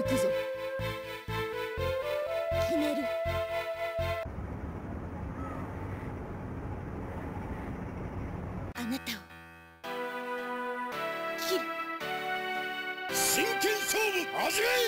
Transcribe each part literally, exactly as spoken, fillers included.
くぞ。決める。あなたを切る。 真剣勝負始め。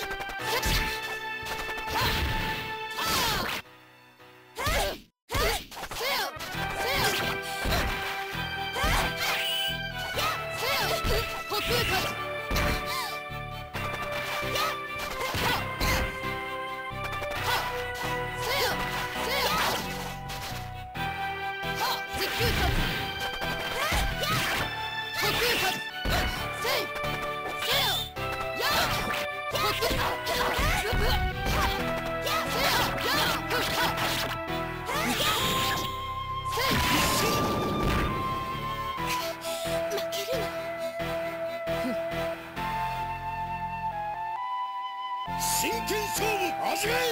真剣勝負始め。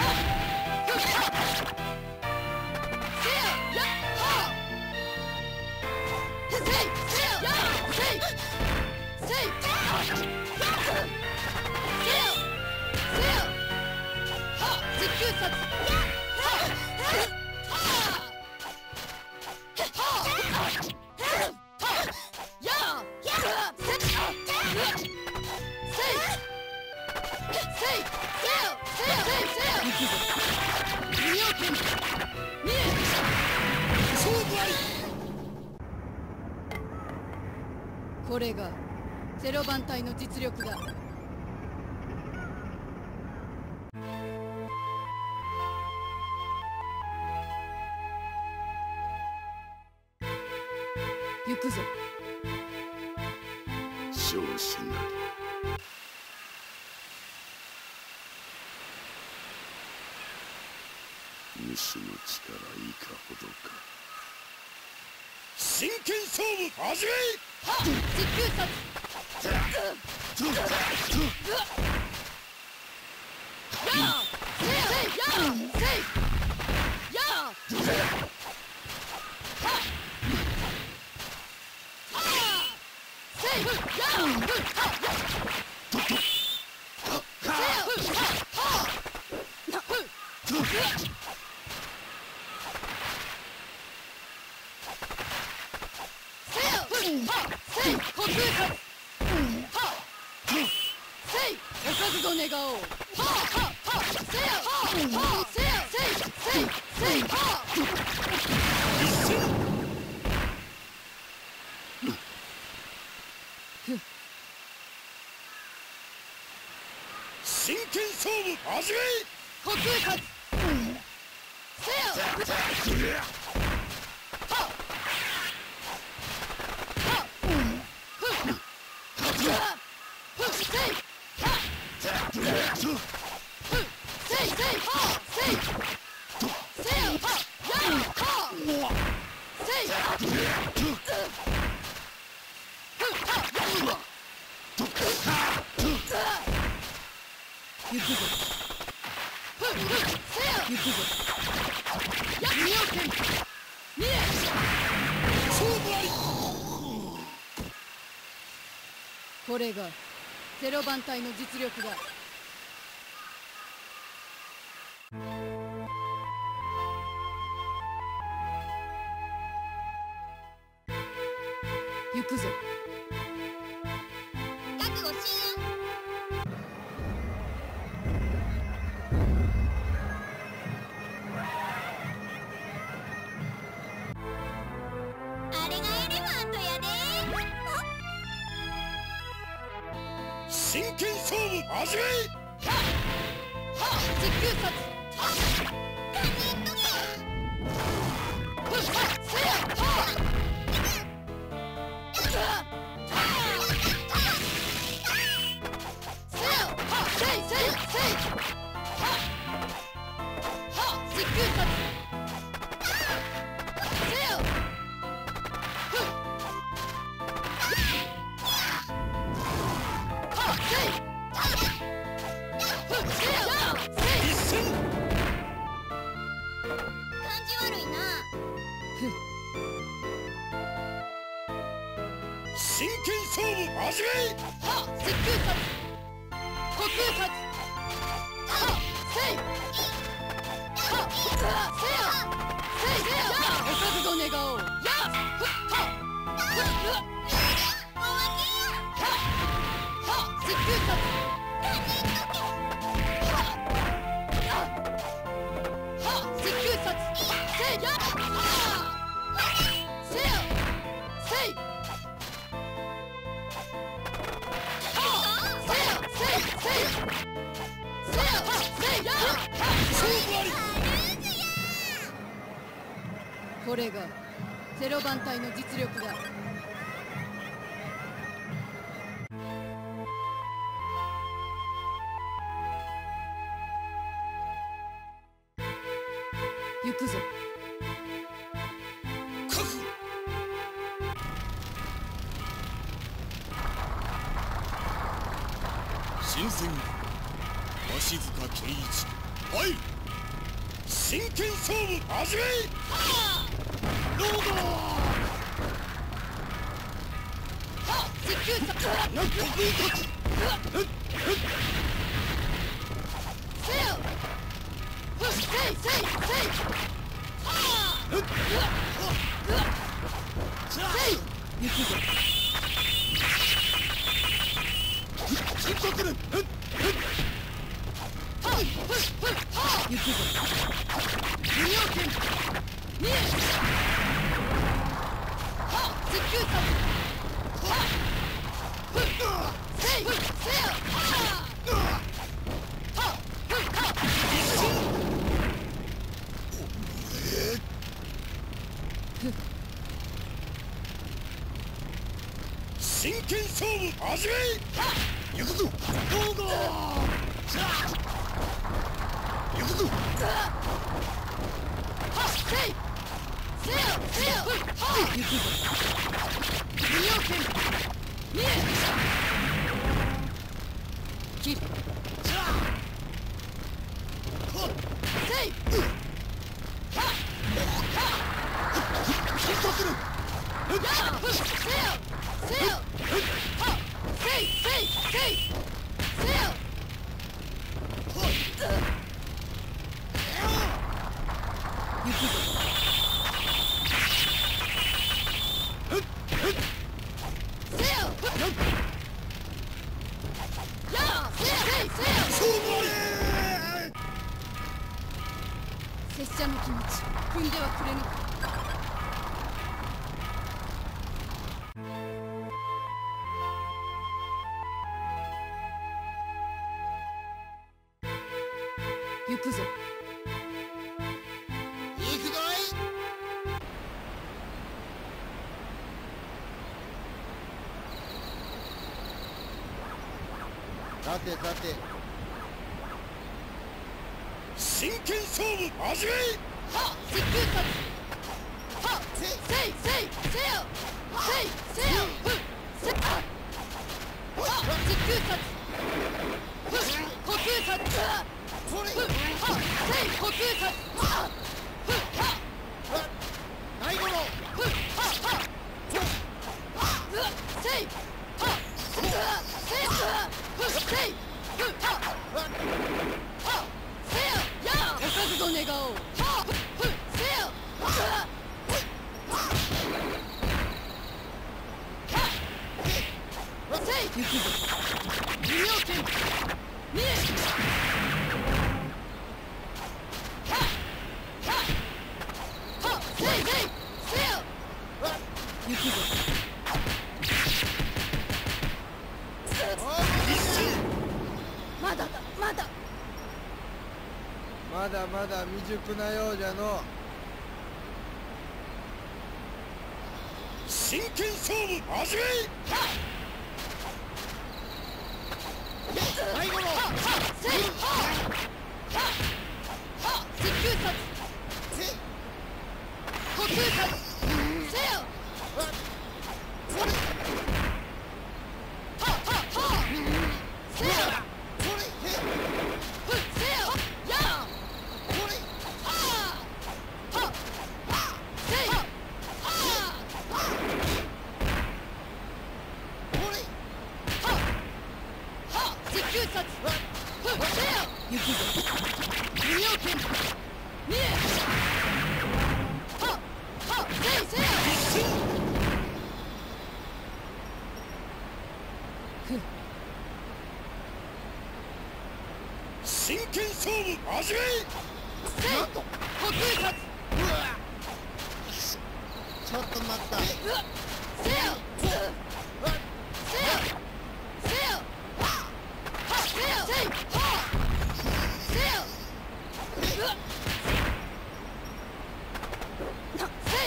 これがゼロ番隊の実力だ。行くぞ。 少子なり。主の力いかほどか。真剣勝負始め。 はっ、持久殺。やあ、せい、やあ、せい、やあ、はっ、はあ、せい、やあ、はっ、せい、はあ、な、ふ、せい、呼吸殺。はっ、せい、お覚悟願おう。はあ、はあ、はあ、せい、はあ、はあ、せい、せい、せい、せい、はあ。 真剣勝負始め。 呼吸殺。せい、はあ。行くぞ。行くぞ。やっ、見よけん。見え。 勝負あり。 これがゼロ番隊の実力だ。行くぞ。覚悟しよう。あれがエレファントやで。 真剣勝負始め。 はっ、はっ、持久殺。はっ、ふっ、はっ、せや、はっ。 真剣勝負始め。 はっ、接空殺。呼吸殺。 これがゼロ番隊の実力だ。行くぞ。 覚悟。新選鷲塚圭一、はい、真剣勝負始め。ロード持久差なんと得意かつせよふっせいせいせいはあふっせい行くぞ。 深刻連ふっふっはっふっふっはあ行くぞ。無料券見えはっ持久差はっふっせいふっせよはあはっふっはっ真剣勝負始め。行くぞ。どうぞ。行くぞ。 はっせいせよせよはあ行くぞ。無料券見え切るせいはっはっ深刻連やあふっせよせよはっせいせいせいせよ行くぞ。せよふっやあせいせいせよ勝負あれ。 拙者の気持ち踏んではくれぬか。行くぞ。 行くぞい。 さてさて、 真剣勝負始め。 はっ持久差はっせいせいせいせよせいせよふっせはっ持久差ふっ呼吸差それふっはっせい呼吸差はっふっはっ大五郎、 ふっはっはっうわせいはっうわせいふっせいふっはっはっせよやあお覚悟願おうはっふっせようわはっせい行くぞ。無料券見えはっはっはっせいせいせよ行くぞ。まだだまだまだまだ未熟なようじゃの。 真剣勝負始め。 大五郎、 はっはっせいはっはっはっ持久差せい、 呼吸差せよそれ、 はっはっはっせよそれ、せい、 ふっせよやあそれ、 はあはっせいはっそれ、 はっはっ持久差ふっせよ行くぞ。無料券見えはっはっせいせよふっ真剣勝負始め。 せい呼吸差ちょっと待った。 うわせよせよせよはっせよせいはっせようわなせい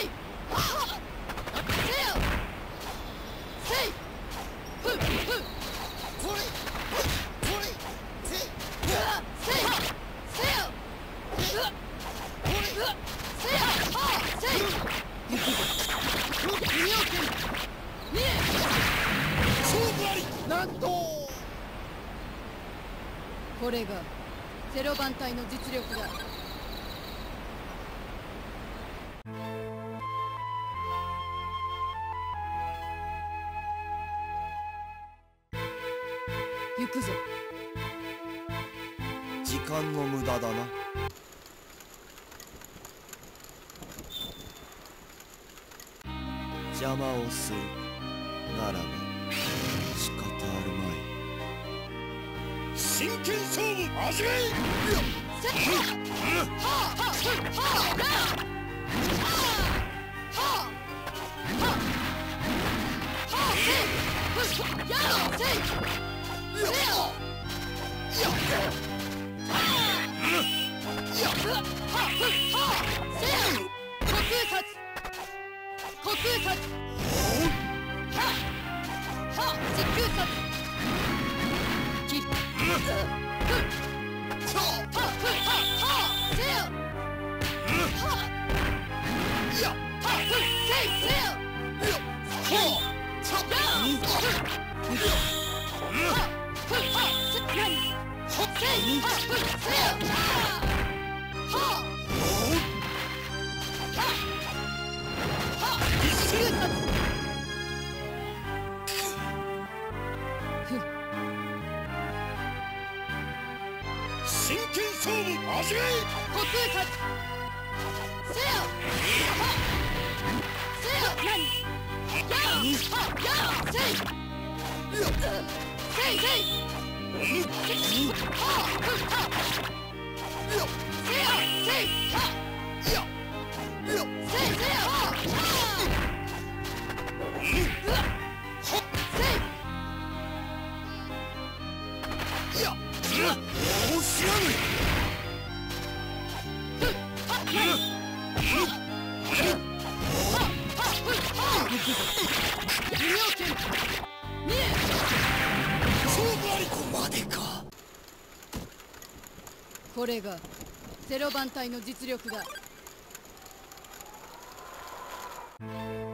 ラッド。 これがゼロ番隊の実力だ。行くぞ。 時間の無駄だな。邪魔をするならば仕方あるまい。真剣勝負始め。 せっはあはあはあはあはあせいやせいせよはあはあせよ虚空殺虚空殺はあはあ時空殺きっはあはあはあせよはあやはあせいせよはあ真剣勝負始め。 虚空殺せよせよ何やはやせいせいせいははせよせいはせいせよはお知らぬ。勝負あり。ここまでか。 これがゼロ番隊の実力だ。